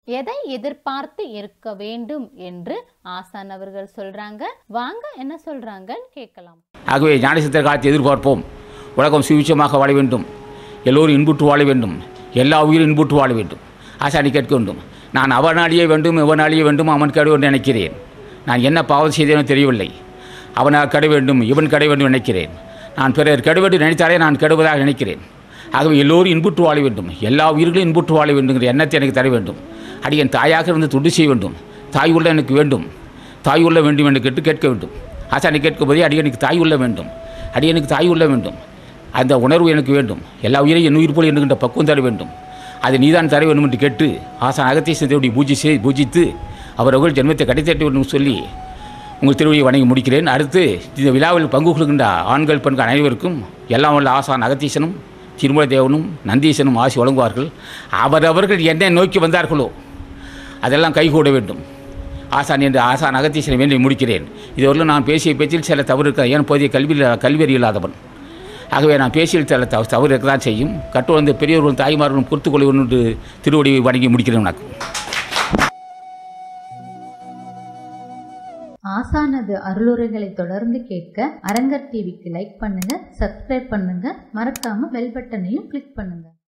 எதை எதிர்பார்த்து இருக்க வேண்டும் என்று ஆசான் அவர்கள் சொல்றாங்க. வாங்க என்ன சொல்றாங்கன்னு கேட்கலாம். ஆகவே ஞானசித்தர் காலத்தை எதிர்பார்ப்போம். உலகம் சுவிட்சமாக வாழ வேண்டும், எல்லோரும் இன்புற்று வாழ வேண்டும், எல்லா உயிரும் இன்புற்று வாழ வேண்டும். ஆசானி கேட்க வேண்டும். நான் அவனாலேயே வேண்டும், இவனாலேயே வேண்டும், அவன் கடை வேண்டும் நினைக்கிறேன். நான் என்ன பாவம் செய்தேனோ தெரியவில்லை. அவனால் கடை வேண்டும், இவன் கடை வேண்டும் நினைக்கிறேன். நான் பிறர் கெட வேண்டும் நினைத்தாலே நான் கெடுவதாக நினைக்கிறேன். ஆகவே எல்லோரும் இன்புற்று வாழ வேண்டும், எல்லா உயிர்களும் இன்புற்று வாழ வேண்டுங்கிற எண்ணத்தை எனக்கு தர வேண்டும். அடி என் தாயாக இருந்து தொண்டு செய்ய வேண்டும். தாய் உள்ள எனக்கு வேண்டும், தாய் உள்ள வேண்டும் என்று கேட்க வேண்டும். ஆசானை கேட்கும்போதே அடியனுக்கு தாய் உள்ள வேண்டும், அடியனுக்கு தாய் உள்ள வேண்டும். அந்த உணர்வு எனக்கு வேண்டும். எல்லா உயிரையும் என் உயிர் போல் என்கின்ற பக்குவம் தர வேண்டும். அதை நீதான் தர வேண்டும் என்று கேட்டு ஆசான் அகத்தீசன் தேவடி பூஜித்து அவர்கள் ஜென்மத்தை கடைத்தட்ட வேண்டும் சொல்லி உங்கள் திருவடியை வணங்கி முடிக்கிறேன். அடுத்து இந்த விழாவில் பங்கு கொள்கின்ற ஆண்கள் பெண்கள் அனைவருக்கும் எல்லாம் வல்ல ஆசான் அகத்தீசனும் திருமலை தேவனும் நந்தீசனும் ஆசி வழங்குவார்கள். அவரவர்கள் என்ன நோக்கி வந்தார்களோ அதெல்லாம் கைகூட வேண்டும். ஆசான் என்று ஆசான் அகத்தீசனை வேண்டி முடிக்கிறேன். இதுவரையிலும் நான் பேசிய பேச்சில் சில தவறு இருக்க, ஏன் போதிய கல்வியறி இல்லாதவன். ஆகவே நான் பேசியில் சில தவறு இருக்க தான் செய்யும். கட்டுவந்த பெரியவர்களும் தாய்மார்களும் பொறுத்துக் கொள்ளும் என்று திருவடி வணங்கி முடிக்கிறேன். எனக்கு ஆசானது அருளுரைகளை தொடர்ந்து கேட்க அரங்கர் டிவிக்கு லைக் பண்ணுங்க, சப்ஸ்கிரைப் பண்ணுங்க, மறக்காம பெல் பட்டனையும் கிளிக் பண்ணுங்க.